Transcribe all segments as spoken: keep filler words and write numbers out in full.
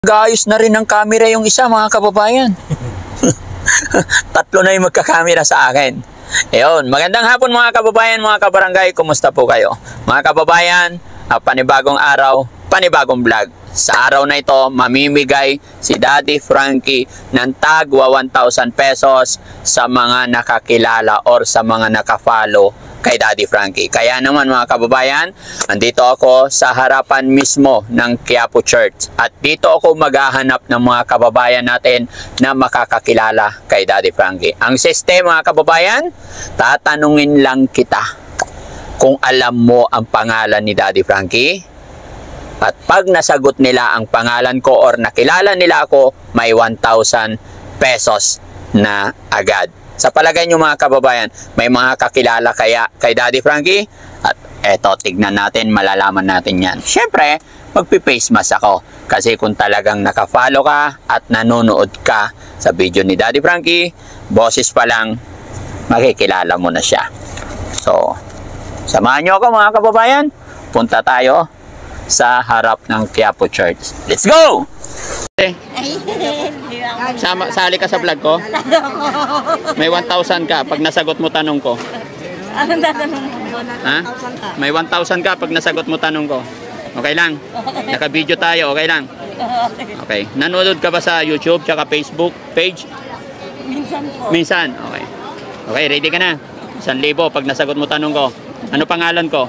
Nag-aayos na rin ng camera yung isa, mga kababayan. Tatlo na yung magkakamera sa akin. Ayun, magandang hapon mga kababayan, mga kabarangay. Kumusta po kayo? Mga kababayan, uh, panibagong araw, panibagong vlog. Sa araw na ito, mamimigay si Daddy Frankie ng tagwa one thousand pesos sa mga nakakilala or sa mga nakafollow kay Daddy Frankie. Kaya naman mga kababayan, andito ako sa harapan mismo ng Quiapo Church. At dito ako maghahanap ng mga kababayan natin na makakakilala kay Daddy Frankie. Ang sistema mga kababayan, tatanungin lang kita kung alam mo ang pangalan ni Daddy Frankie. At pag nasagot nila ang pangalan ko or nakilala nila ako, may one thousand pesos na agad. Sa palagay nyo mga kababayan, may mga kakilala kaya kay Daddy Frankie? At eto, tignan natin, malalaman natin yan. Siyempre, magpi-face mask ako. Kasi kung talagang nakafollow ka at nanonood ka sa video ni Daddy Frankie, boses pa lang, makikilala mo na siya. So, samahan nyo ako mga kababayan. Punta tayo sa harap ng Quiapo Church. Let's go! Okay. Sama, sali ka sa vlog ko? May one thousand ka pag nasagot mo tanong ko. Anong tatanong mo? Ha? May one thousand ka pag nasagot mo tanong ko. Okay lang? Naka-video tayo, okay lang? Okay. Nanonood ka ba sa YouTube tsaka Facebook page? Minsan po. Minsan? Okay. Okay, ready ka na? Isang libo pag nasagot mo tanong ko. Ano pangalan ko?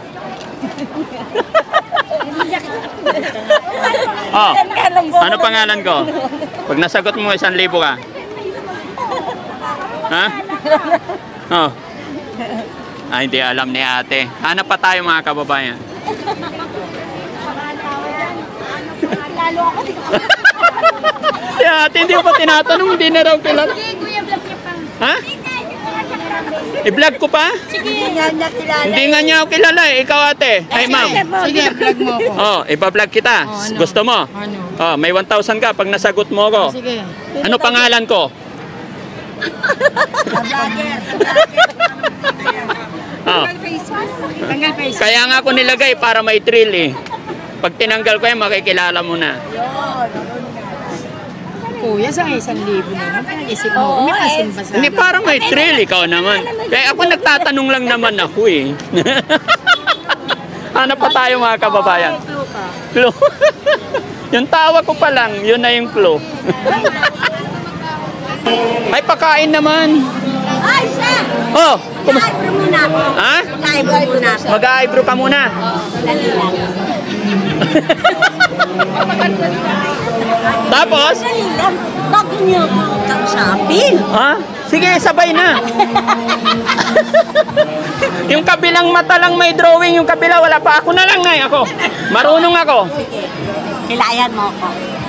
Oh, ano pangalan ko? Pag nasagot mo isang libo ka. Ha? Oh. Ah, hindi alam ni ate. Hanap pa tayo mga kababayan. Lalo ako. Si ate, hindi ko pa tinatanong. Hindi na raw kilala. Sige, kuya, vlog niya pa. Ha? I-vlog ko pa? Sige, nga niya kilala. Hindi nga niya ako kilala eh. Ikaw ate. Ay ma'am. Sige, vlog mo ako. Oh, ipa-vlog kita. Oh, ano? Gusto mo? Ano? Oh, may one thousand ka pag nasagot mo ako. Oh, sige. Ano pangalan ko? Vlogger. Oh. Face mask. Tanggal face. Kaya nga ako nilagay para may thrill eh. Pag tinanggal ko yan, makikilala mo na. Kuya, sa isang libo naman. Pinag-isip mo. May kasimba sa Hindi, parang may thrill. Ikaw naman. Kaya ako nagtatanong lang naman ako eh. Hanap pa tayo mga kababayan. Clue. Yung tawa ko pa lang, yun na yung clue. May pakain naman. Ay, siya! Oh, kumus- Mag-eyebrow muna ako. ha? Mag-eyebrow muna ako. Mag-eyebrow ka muna. Dali lang. Tapos? Dali lang. Bago niyo ako kausapin. Ha? Sige, sabay na. Yung kabilang mata lang may drawing, yung kabila wala pa. Ako na lang na ako. Marunong ako. Sige. Kilayan mo ako.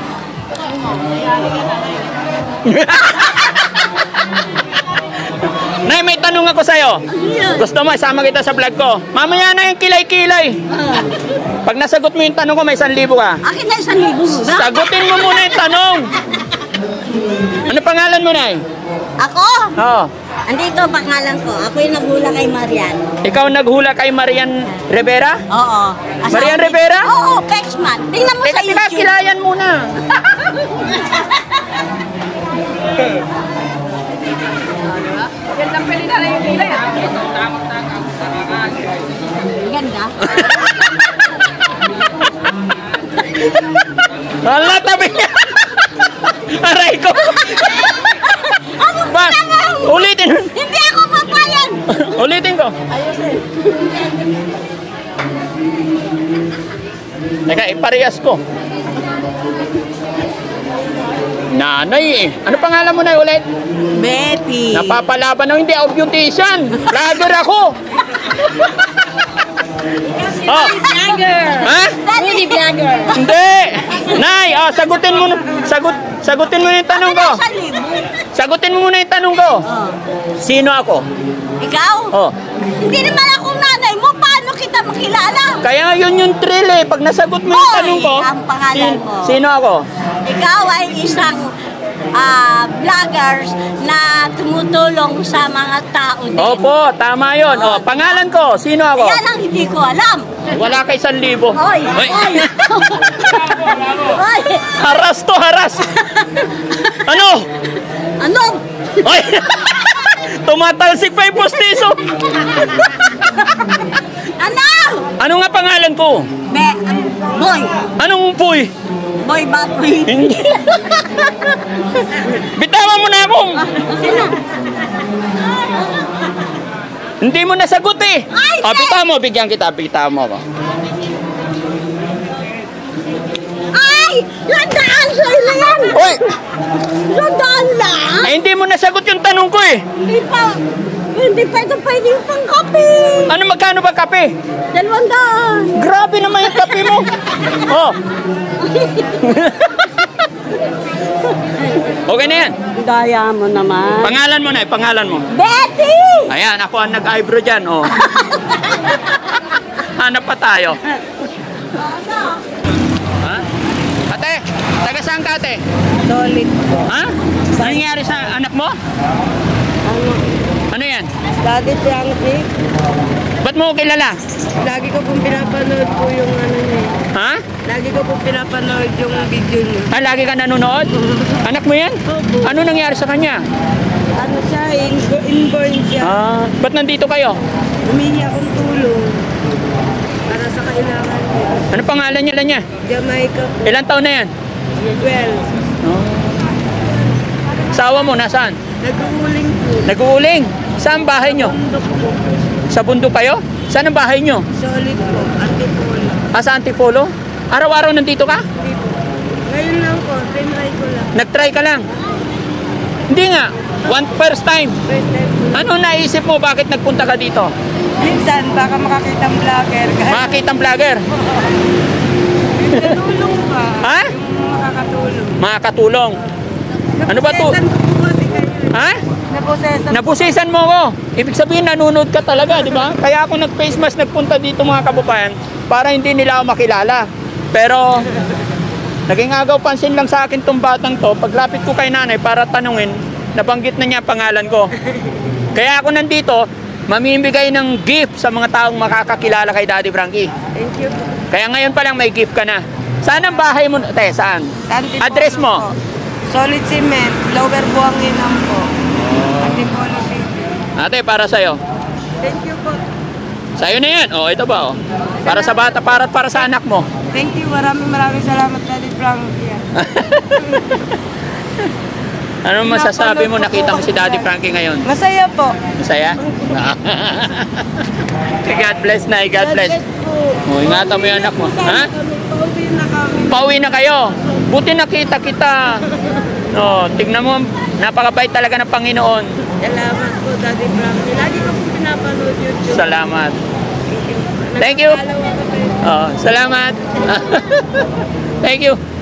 Nay, may tanong ako sa'yo. Gusto mo, isama kita sa vlog ko. Mamaya na yung kilay-kilay. Pag nasagot mo yung tanong ko, may isang libo ka. Akin na isang libo muna. Sagutin mo muna yung tanong. Ano pangalan mo, Nay? Ako? Oo. Andito pangalan ko. Ako yung naghula kay Marian. Ikaw naghula kay Marian Rivera? Oo. Asawa Marian ni- Rivera? Oo, Pexman. Tingnan mo Teka, sa teka, YouTube. kilayan muna. Ganda pwede na yung kilay. Ganda. Hala, tabi niya. Aray ko. Ba, ulitin. Hindi ako papayan. Ulitin ko. Ayusin. Teka, iparehas ko. Nanay eh. Ano pangalan mo na ulit? Betty. Napapalaban ako, hindi ako beautician. Vlogger ako. Oh. Vlogger. Ha? Daddy vlogger. Hindi. Nay, oh, sagutin mo sagut sagutin mo na yung tanong ko. Isang libo. Sagutin mo muna yung tanong ko. Oh. Sino ako? Ikaw? Oh. Hindi naman akong nanay mo. Paano kita makilala? Kaya yun yung thrill eh. Pag nasagot mo yung Hoy, tanong ko, ang pangalan mo. sino ako? Ikaw ay isang ah, vloggers na tumutulong sa mga tao din. Opo, tama yun. O, pangalan ko, sino ako? Yan ang hindi ko alam. Wala ka isang libo. Oy, Oy. oy. Oy. Haras to, haras. Ano? Ano? Oy! Tumatalsik pa yung postiso. Ano? Ano nga pangalan ko? Be, boy. Anong puy? Boy Bapoy. Hindi. Bitawan mo na ako. Sino? Hindi mo nasagot eh. Ay, O, hindi. bitawan mo, bigyan kita, bitawan mo ako. Ay! Landaan sa'yo na yan! Oy! Landaan lang! Ay, hindi mo nasagot yung tanong ko eh. Hindi pa. Hindi pa ito pwede yung pangkape. Ano, magkano ba kape? Dalawang daan. Grabe naman yung kape mo. Oh. Okay na yan. Daya mo naman. Pangalan mo na, eh, pangalan mo. Betty! Ayan, ako ang nag-eyebrow dyan, oh. Hanap pa tayo. Ha? Ate, taga saan ka, ate? Solid po. Ha? Ano nangyari sa anak mo? Ano? Ano yan? Daddy Yankee. Ba't mo ko kilala? Lagi ko pong pinapanood po yung ano niya. Ha? Lagi ko pong pinapanood yung video niya. Ah, lagi ka nanonood? Anak mo yan? Opo. Ano nangyari sa kanya? Ano siya, in- inborn siya. Ah, ba't nandito kayo? Humingi akong tulong para sa kailangan niya. Ano pangalan niya? Ilan niya? Jamaica po. Ilang taon na yan? twelve. Sawa mo, nasaan? Nag-uuling po. Nag-uuling. Saan bahay nyo? Bundok po. Sa bundok kayo? Saan ang bahay nyo? Solid po. Antipolo. Ah, sa Antipolo? Araw-araw nandito ka? Hindi po. Ngayon lang po. Tinry ko lang. Nag-try ka lang? Hindi nga. One first time. First time po. Ano naisip mo? Bakit nagpunta ka dito? Minsan, baka makakita ang vlogger. Makakita ang vlogger? Tulong pa. Ha? Yung makakatulong. Makakatulong. Ano ba to? Naposesan po kasi kayo. Ha? Naposesan. Napusisan mo ko. Ibig sabihin, nanonood ka talaga, di ba? Kaya ako nag-face mask, nagpunta dito mga kababayan para hindi nila ako makilala. Pero, naging agaw pansin lang sa akin tong batang to. Paglapit ko kay nanay para tanungin, nabanggit na niya pangalan ko. Kaya ako nandito, mamimigay ng gift sa mga taong makakakilala kay Daddy Frankie. Thank you po. Kaya ngayon pa lang may gift ka na. Saan ang bahay mo? Te, saan? Antipolo Address mo? po. Solid Cement, Lower Buanginan po. Antipolo City. Ate, para sa'yo. Thank you po. Sa'yo na yan. O, ito ba? Oh. Para sa bata, para, para sa anak mo. Thank you. Maraming maraming salamat, Daddy Frankie. Ano masasabi mo? Nakita mo si Daddy Frankie ngayon? Masaya po. Masaya? God bless na, God bless. O, ingatan mo yung anak mo. Ha? Pauwi na kami. Pauwi na kayo. Buti nakita kita. No, tignan mo, napakabait talaga ng Panginoon. Salamat po, Daddy Frankie. Lagi ko po pinapanood YouTube. Salamat. Thank you. Nagpapalaw ako kayo. Oh, salamat. Thank you.